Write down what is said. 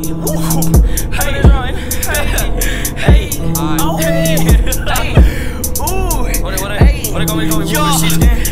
What they gonna make me move this shit again?